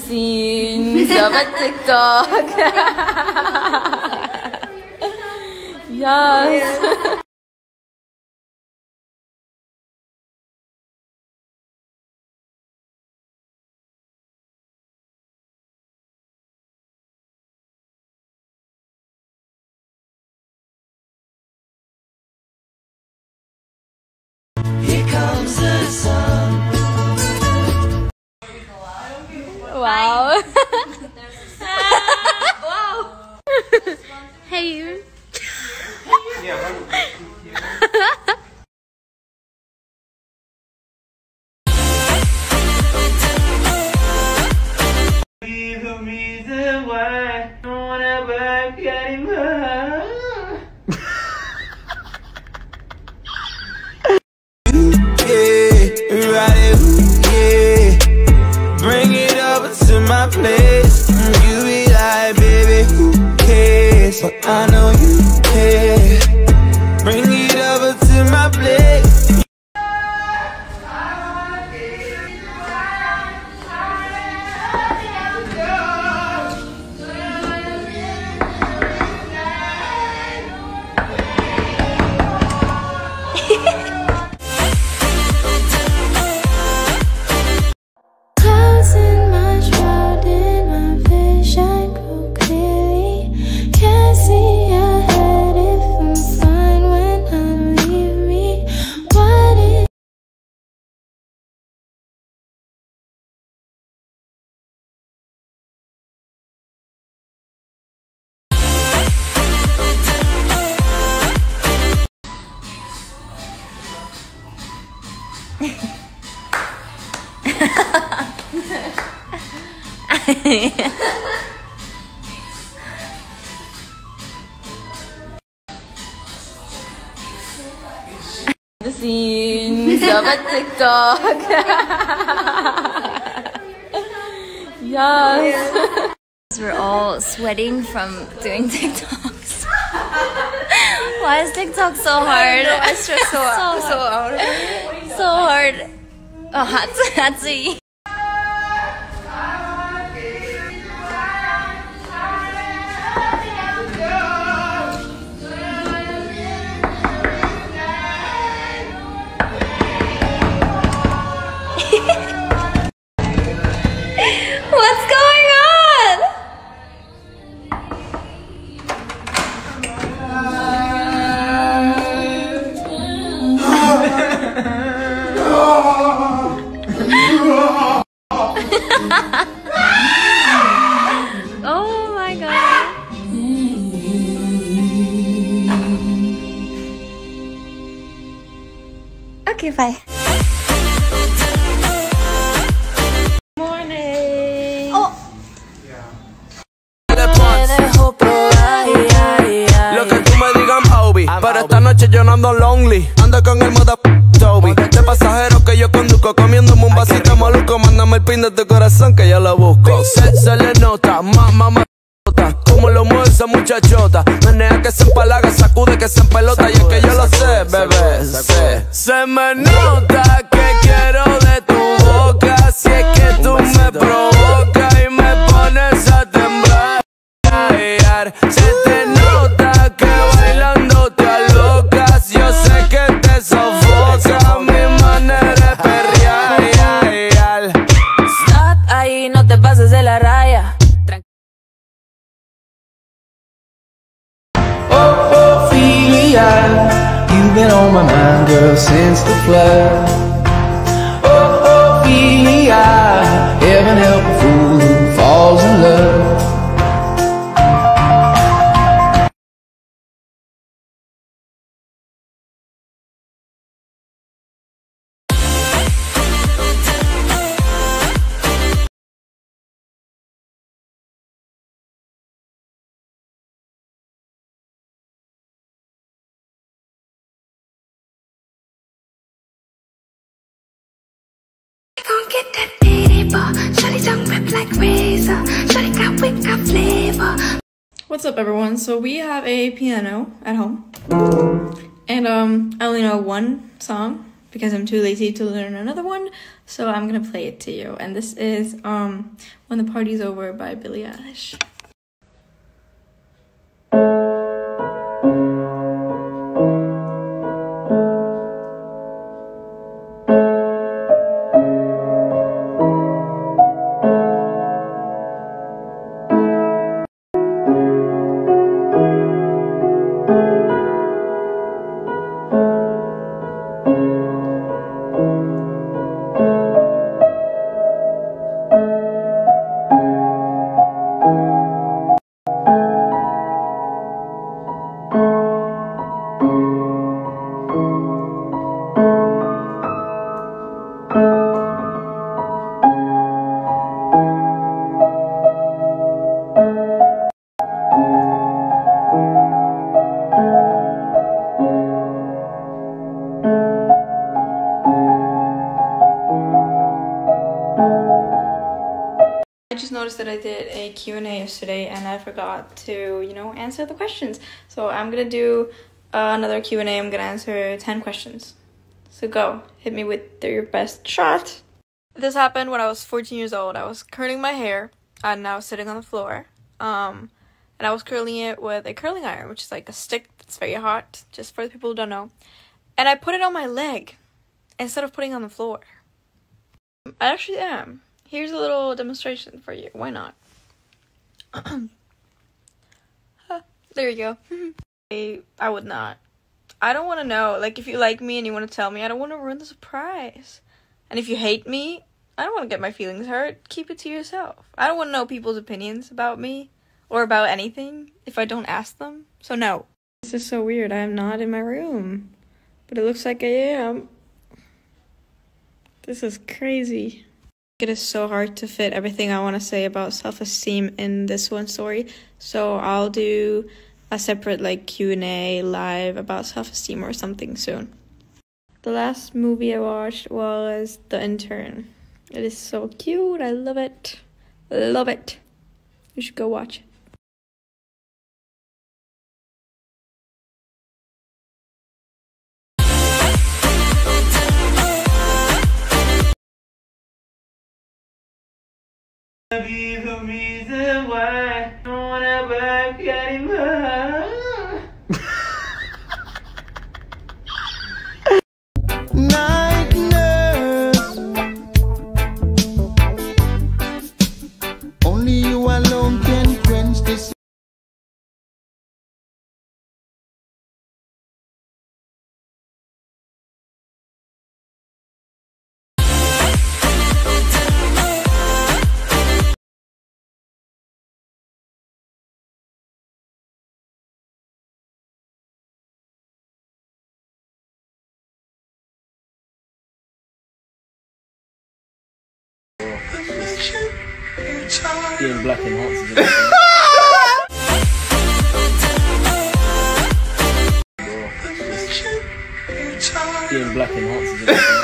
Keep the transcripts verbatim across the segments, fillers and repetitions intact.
scenes of a TikTok. Yes. Here comes the sun. Wow. Wow. Hey you. Be the reason why I don't wanna work anymore. Yeah, right, yeah. Bring it over to my place. You be like, baby, who cares? But I know you care. Bring it over to my place. The scenes of a TikTok. Yes. We're all sweating from doing TikToks. Why is TikTok so hard? No, I stress so out. so So out. so hard. Oh, Hatsu, Hatsu. What's going on? Oh my god. Okay, bye. Morning. Oh. Lo que tú me digas, Obi. Pero esta noche yo no ando lonely. Ando con el moda Toby. De pasajero que yo conduzco, comiéndome un vasito maluco. Mándame el pin de tu corazón que yo lo busco. Se, se le nota, mamá, mamá. Como lo mueve esa muchachota. Menea que se empalaga, sacude que se empelota. Y es que yo lo sé, bebé, sé. Se me nota que quiero de tu boca. Si es que tú me provocas y me pones a temblar. Se te nota que bailando te alocas. Yo sé que te sofoca mi manera de perrear. Stop ahí, no te pases de la raya. You've been on my mind, girl, since the flood. Oh, Ophelia, heaven help a fool who falls in love. Gon' get that titty ball. Shawty tongue rip like razor. Shawty got wick, got flavor. What's up, everyone? So we have a piano at home, and um, I only know one song because I'm too lazy to learn another one, so I'm gonna play it to you. And this is um When the Party's Over by Billie Eilish. Noticed that I did a Q and A yesterday and I forgot to, you know, answer the questions. So I'm gonna do uh, another Q and A. I'm gonna answer ten questions. So go, hit me with your best shot. This happened when I was fourteen years old. I was curling my hair and I was sitting on the floor. Um, and I was curling it with a curling iron, which is like a stick that's very hot, just for the people who don't know. And I put it on my leg instead of putting it on the floor. I actually am. Here's a little demonstration for you. Why not? huh, there you go. I, I would not. I don't want to know. Like, if you like me and you want to tell me, I don't want to ruin the surprise. And if you hate me, I don't want to get my feelings hurt. Keep it to yourself. I don't want to know people's opinions about me or about anything if I don't ask them. So no. This is so weird. I am not in my room. But it looks like I am. This is crazy. It is so hard to fit everything I want to say about self-esteem in this one story, so I'll do a separate like Q and A live about self-esteem or something soon. The last movie I watched was The Intern. It is so cute. I love it. Love it. You should go watch it. Be the reason why I don't wanna work anymore. Night nurse, only you alone can quench this. Being black enhances it. Being black enhances it.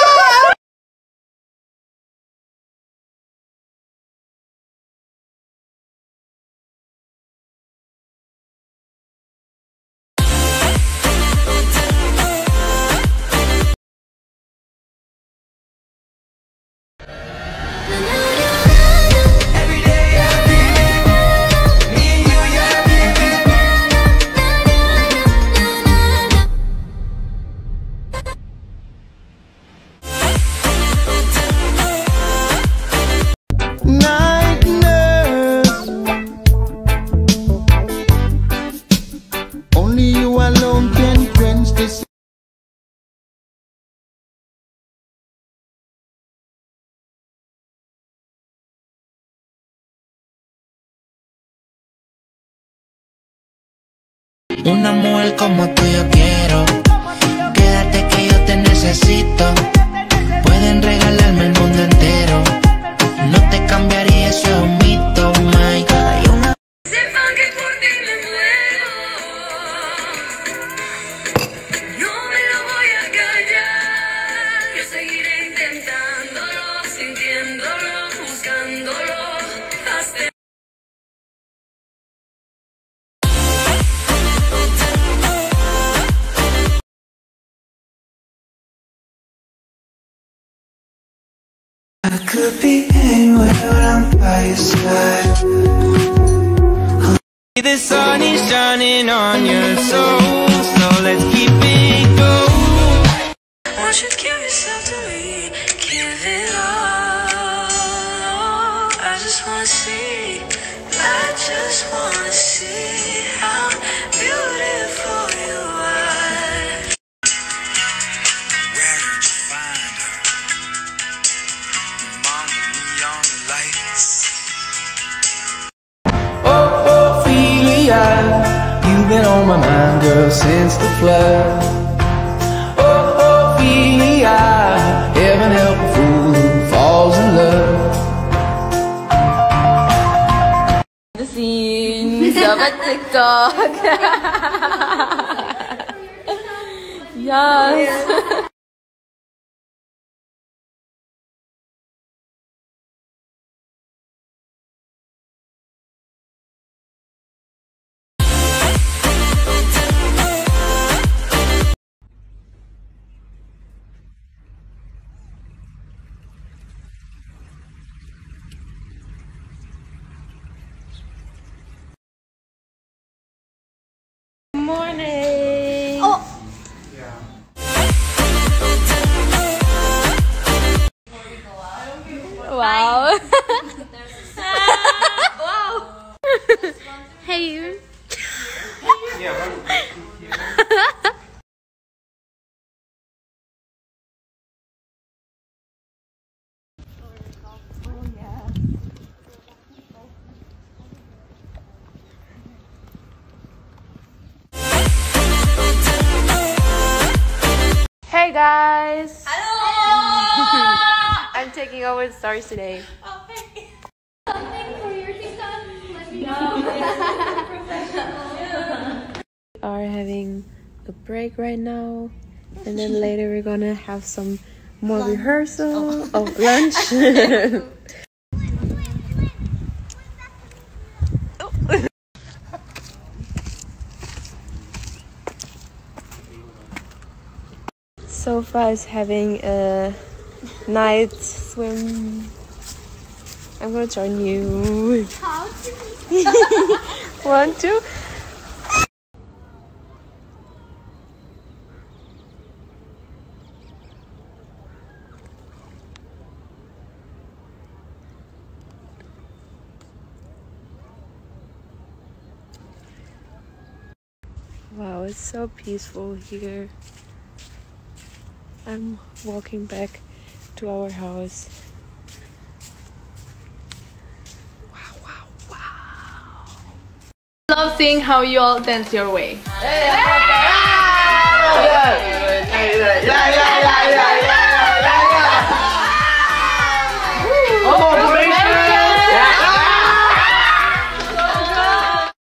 Una mujer como tú yo quiero. Quédate que yo te necesito. Pueden regalarme el mundo entero. No te cambiaría, eso es un mito, my. Hay una... Sepan que por ti me muero. No me lo voy a callar. Yo seguiré intentándolo, sintiéndolo, buscándolo. Hasta could be anywhere, but I'm by your side. The sun is shining on your soul, so let's keep it going. Won't you give yourself to me? Give it all. I just wanna see. I just wanna see how beautiful you are. Where did you find her? Among the neon lights. Oh, Ophelia, you've been on my mind, girl, since the flood. Oh, Ophelia, heaven help a fool who falls in love. The scenes of a TikTok. Yes. Morning. Oh. Wow. Wow. Hey you. Hey guys! Hello! I'm taking over the stars today. Oh, thank you. Something for your TikTok? We are having a break right now, and then later we're gonna have some more lunch. rehearsal. Oh, oh lunch! Sofa is having a night swim. I'm gonna join you. One, two. Wow, it's so peaceful here. I'm walking back to our house. Wow, wow, wow. Love seeing how you all dance your way. Yeah, yeah, yeah.